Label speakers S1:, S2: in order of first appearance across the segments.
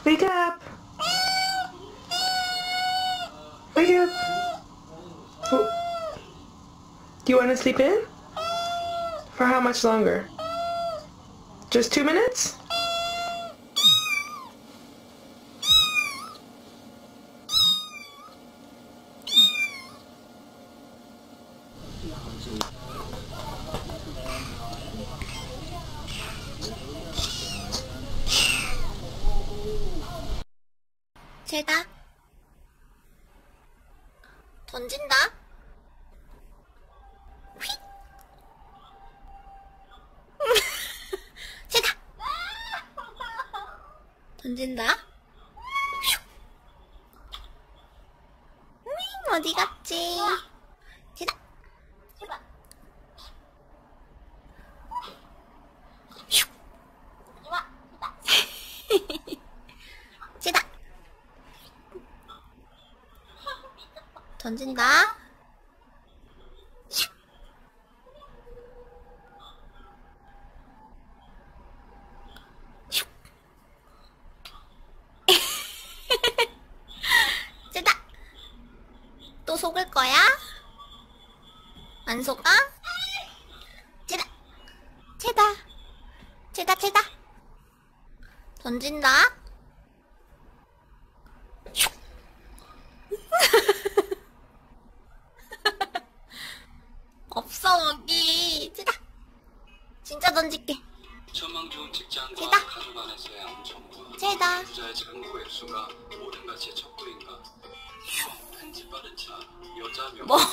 S1: Wake up! Wake up! Oh. Do you want to sleep in? For how much longer? Just 2 minutes?
S2: 쟤다. 던진다. 휙. 쟤다. 던진다. 슉. 어디 갔지? 쟤다. 슉. 쟤다. 던진다. 쟤다. 또 속을 거야? 안 속아? 쟤다. 쟤다. 쟤다. 쟤다. 던진다. 없어 거기. 쟤다. 진짜 던질게.
S3: 전망 좋은 직장과
S2: 쟤다.
S3: 가족 안에서의 안정과
S2: 쟤다.
S3: 부자의 창고 액수가 모든 가치의 척도인가. 펜지 빠른 차 여자 명
S2: 뭐?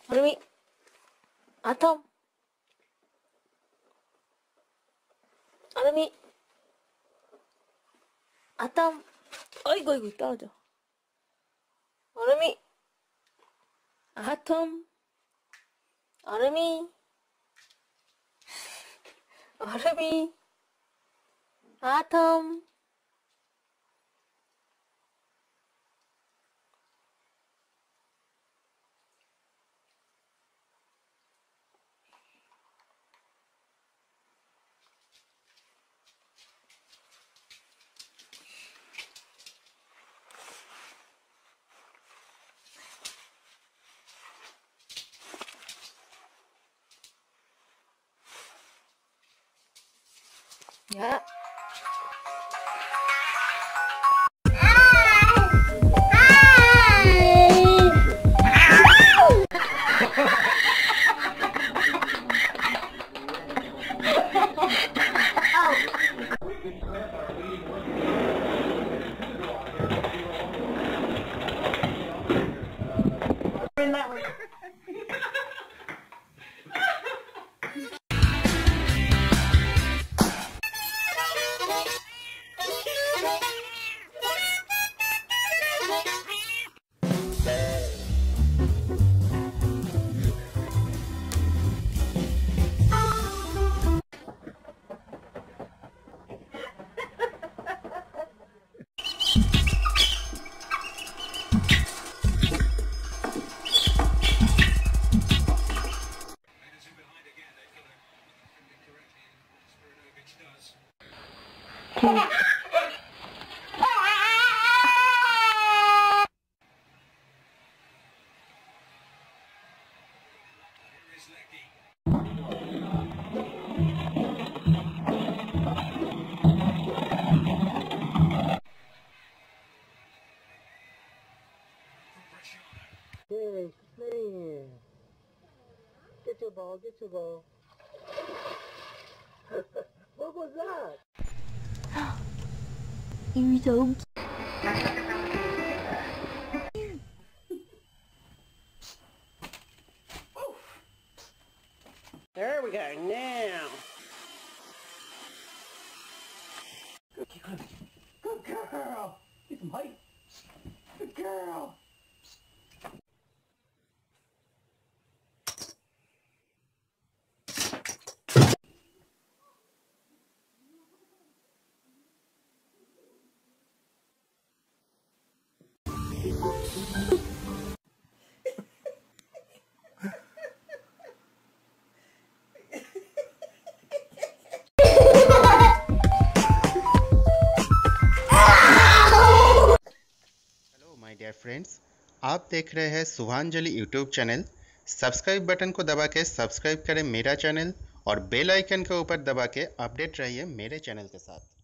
S2: 얼음이 아톰 얼음이 아톰 어이구 어이구 떨어져 얼음이 아톰 얼음이 얼음이 아톰 야
S4: Hey, man. Get your ball, get your ball. What was that?
S2: 이미 좀
S4: There we go, now. Good girl. Get some height. Good girl.
S5: My dear friends, आप देख रहे हैं Shubhanjali YouTube channel. Subscribe button को दबा के सब्सक्राइब करें मेरा चैनल और बेल आइकन के ऊपर दबा के अपडेट रहिए मेरे चैनल के साथ।